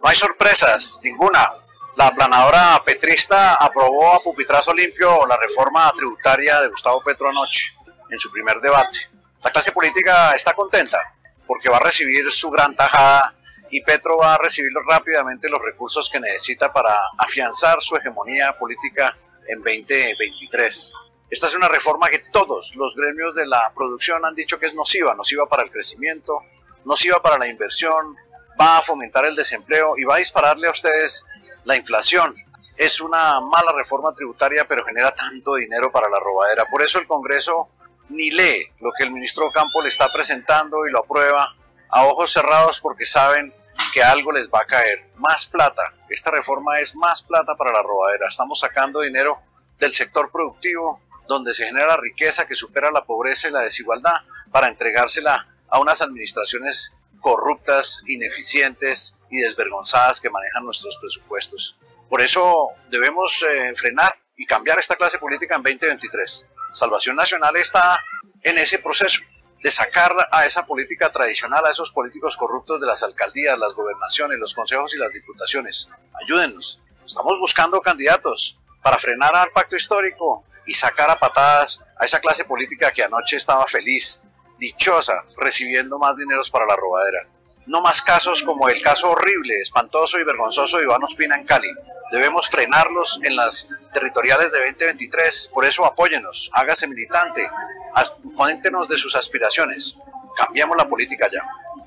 No hay sorpresas, ninguna. La aplanadora petrista aprobó a pupitrazo limpio la reforma tributaria de Gustavo Petro anoche, en su primer debate. La clase política está contenta porque va a recibir su gran tajada y Petro va a recibir rápidamente los recursos que necesita para afianzar su hegemonía política en 2023. Esta es una reforma que todos los gremios de la producción han dicho que es nociva para el crecimiento, nociva para la inversión, va a fomentar el desempleo y va a dispararle a ustedes la inflación. Es una mala reforma tributaria, pero genera tanto dinero para la robadera. Por eso el Congreso ni lee lo que el ministro Campo le está presentando y lo aprueba a ojos cerrados porque saben que algo les va a caer. Más plata. Esta reforma es más plata para la robadera. Estamos sacando dinero del sector productivo, donde se genera riqueza que supera la pobreza y la desigualdad, para entregársela a unas administraciones corruptas, ineficientes y desvergonzadas que manejan nuestros presupuestos. Por eso debemos frenar y cambiar esta clase política en 2023. Salvación Nacional está en ese proceso de sacar a esa política tradicional, a esos políticos corruptos de las alcaldías, las gobernaciones, los consejos y las diputaciones. Ayúdennos. Estamos buscando candidatos para frenar al pacto histórico y sacar a patadas a esa clase política que anoche estaba feliz, dichosa, recibiendo más dineros para la robadera. No más casos como el caso horrible, espantoso y vergonzoso de Iván Ospina en Cali. Debemos frenarlos en las territoriales de 2023, por eso apóyenos, hágase militante, coméntenos de sus aspiraciones, cambiemos la política ya.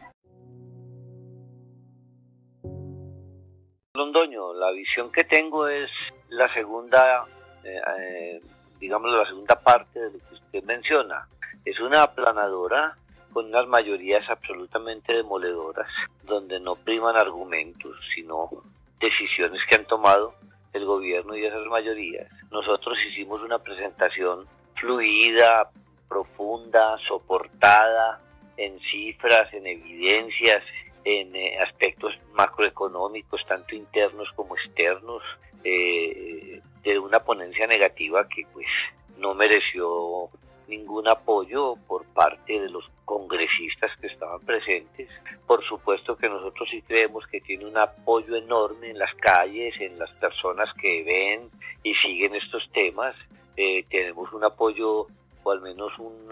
Londoño, la visión que tengo es la segunda, la segunda parte de lo que usted menciona. Es una aplanadora con unas mayorías absolutamente demoledoras, donde no priman argumentos, sino decisiones que han tomado el gobierno y esas mayorías. Nosotros hicimos una presentación fluida, profunda, soportada en cifras, en evidencias, en aspectos macroeconómicos, tanto internos como externos, de una ponencia negativa que pues no mereció ningún apoyo por parte de los congresistas que estaban presentes. Por supuesto que nosotros sí creemos que tiene un apoyo enorme en las calles, en las personas que ven y siguen estos temas. Tenemos un apoyo, o al menos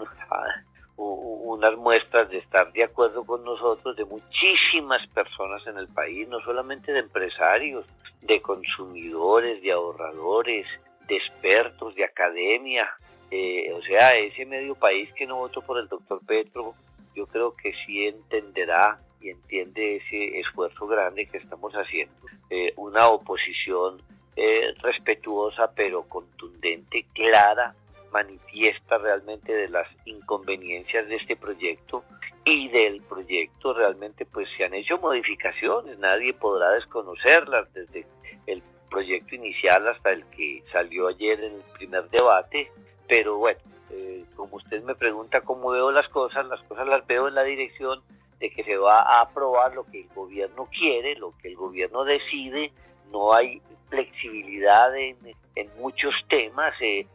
unas muestras de estar de acuerdo con nosotros, de muchísimas personas en el país, no solamente de empresarios, de consumidores, de ahorradores, de expertos, de academia. Ese medio país que no votó por el doctor Petro, yo creo que sí entenderá y entiende ese esfuerzo grande que estamos haciendo. Una oposición respetuosa pero contundente, clara, manifiesta realmente de las inconveniencias de este proyecto, y del proyecto realmente pues se han hecho modificaciones, nadie podrá desconocerlas, desde el proyecto inicial hasta el que salió ayer en el primer debate. Pero bueno, como usted me pregunta cómo veo las cosas las veo en la dirección de que se va a aprobar lo que el gobierno quiere, lo que el gobierno decide. No hay flexibilidad en muchos temas. De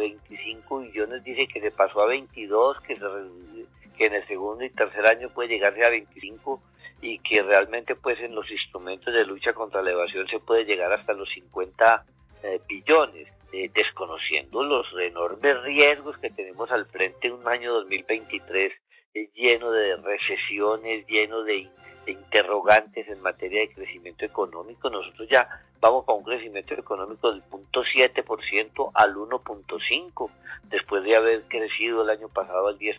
25 billones dice que se pasó a 22, que en el segundo y tercer año puede llegarse a 25, y que realmente pues en los instrumentos de lucha contra la evasión se puede llegar hasta los 50 billones. Desconociendo los enormes riesgos que tenemos al frente, un año 2023 lleno de recesiones, lleno de interrogantes en materia de crecimiento económico. Nosotros ya vamos para un crecimiento económico del 0.7% al 1.5%, después de haber crecido el año pasado al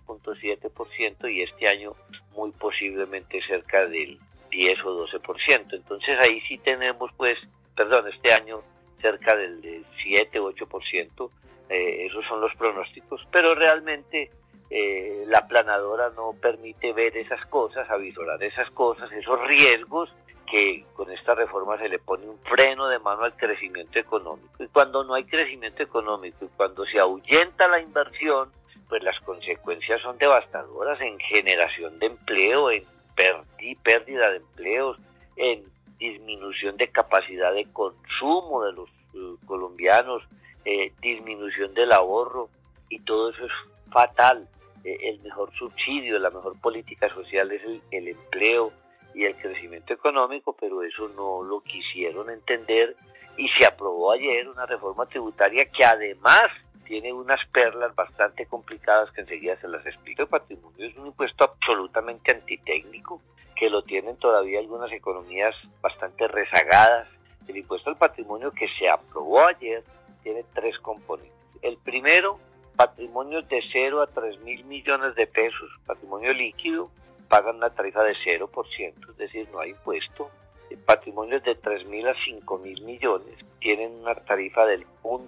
10.7% y este año muy posiblemente cerca del 10 o 12%. Entonces ahí sí tenemos este año cerca del 7 o 8%, esos son los pronósticos, pero realmente la aplanadora no permite ver esas cosas, avisorar esas cosas, esos riesgos, que con esta reforma se le pone un freno de mano al crecimiento económico. Y cuando no hay crecimiento económico y cuando se ahuyenta la inversión, pues las consecuencias son devastadoras en generación de empleo, en pérdida de empleos, en disminución de capacidad de consumo de los colombianos, disminución del ahorro, y todo eso es fatal. El mejor subsidio, la mejor política social es el empleo, y el crecimiento económico, pero eso no lo quisieron entender y se aprobó ayer una reforma tributaria que además tiene unas perlas bastante complicadas que enseguida se las explico. El patrimonio es un impuesto absolutamente antitécnico, que lo tienen todavía algunas economías bastante rezagadas. El impuesto al patrimonio que se aprobó ayer tiene 3 componentes. El primero, patrimonios de 0 a 3.000 millones de pesos, patrimonio líquido, pagan una tarifa de 0%, es decir, no hay impuesto. Patrimonios de 3.000 a 5.000 millones tienen una tarifa del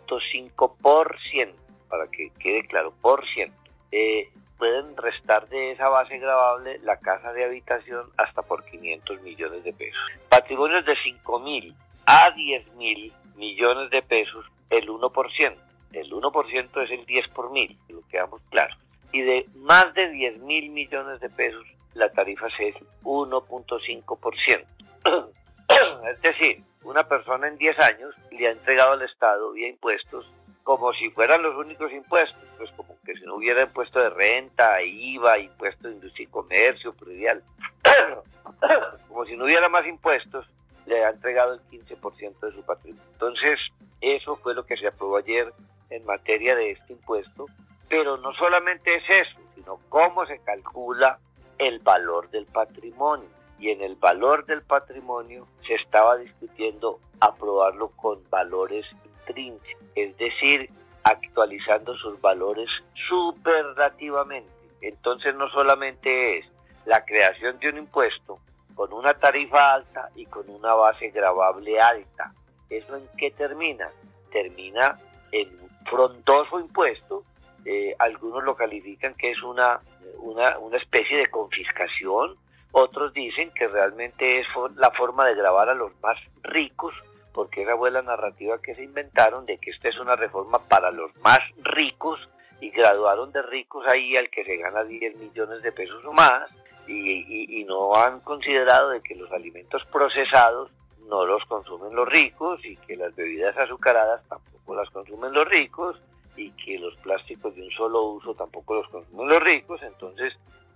0.5%, para que quede claro, por ciento. Pueden restar de esa base gravable la casa de habitación hasta por 500 millones de pesos. Patrimonios de 5.000 a 10.000 millones de pesos, el 1%. El 1% es el 10 por mil, lo quedamos claro. Y de más de 10.000 millones de pesos, la tarifa es 1.5%. Es decir, una persona en 10 años le ha entregado al Estado vía impuestos como si fueran los únicos impuestos, pues como que si no hubiera impuesto de renta, IVA, impuesto de industria y comercio, predial, como si no hubiera más impuestos, le ha entregado el 15% de su patrimonio. Entonces, eso fue lo que se aprobó ayer en materia de este impuesto, pero no solamente es eso, sino cómo se calcula el valor del patrimonio. Y en el valor del patrimonio se estaba discutiendo aprobarlo con valores intrínsecos, es decir, actualizando sus valores superlativamente. Entonces no solamente es la creación de un impuesto con una tarifa alta y con una base gravable alta. ¿Eso en qué termina? Termina en un frondoso impuesto. Algunos lo califican que es una especie de confiscación. Otros dicen que realmente es la forma de gravar a los más ricos, porque esa fue la narrativa que se inventaron de que esta es una reforma para los más ricos y graduaron de ricos ahí al que se gana 10 millones de pesos o más y no han considerado de que los alimentos procesados no los consumen los ricos y que las bebidas azucaradas tampoco las consumen los ricos y que los plásticos de un solo uso tampoco los consumen los ricos. Entonces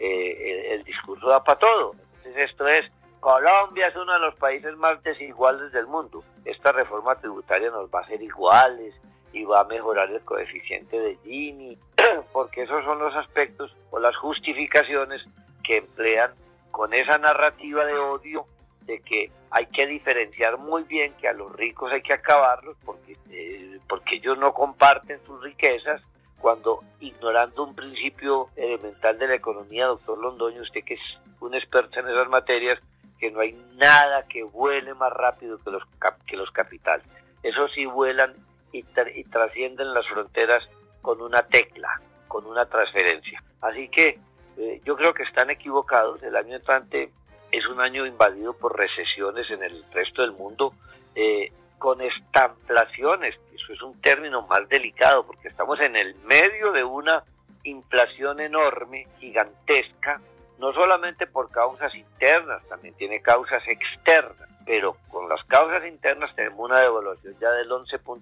el discurso da para todo. Entonces esto es, Colombia es uno de los países más desiguales del mundo. Esta reforma tributaria nos va a hacer iguales y va a mejorar el coeficiente de Gini, porque esos son los aspectos o las justificaciones que emplean con esa narrativa de odio de que hay que diferenciar muy bien que a los ricos hay que acabarlos porque ellos no comparten sus riquezas, cuando ignorando un principio elemental de la economía, doctor Londoño, usted que es un experto en esas materias, que no hay nada que vuele más rápido que los capitales. Esos sí vuelan y trascienden las fronteras con una tecla, con una transferencia. Así que yo creo que están equivocados. El año entrante es un año invadido por recesiones en el resto del mundo, con estamplaciones. Eso es un término más delicado porque estamos en el medio de una inflación enorme, gigantesca, no solamente por causas internas, también tiene causas externas, pero con las causas internas tenemos una devaluación ya del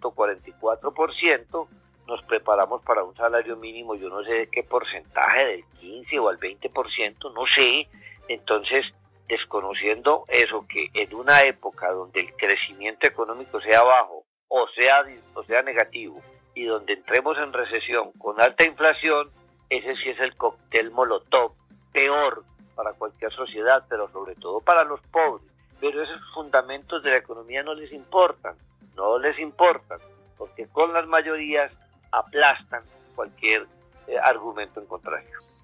11.44%, nos preparamos para un salario mínimo, yo no sé de qué porcentaje, del 15 o al 20%, no sé. Entonces, desconociendo eso, que en una época donde el crecimiento económico sea bajo o sea negativo y donde entremos en recesión con alta inflación, ese sí es el cóctel molotov peor para cualquier sociedad, pero sobre todo para los pobres. Pero esos fundamentos de la economía no les importan, porque con las mayorías aplastan cualquier argumento en contrario.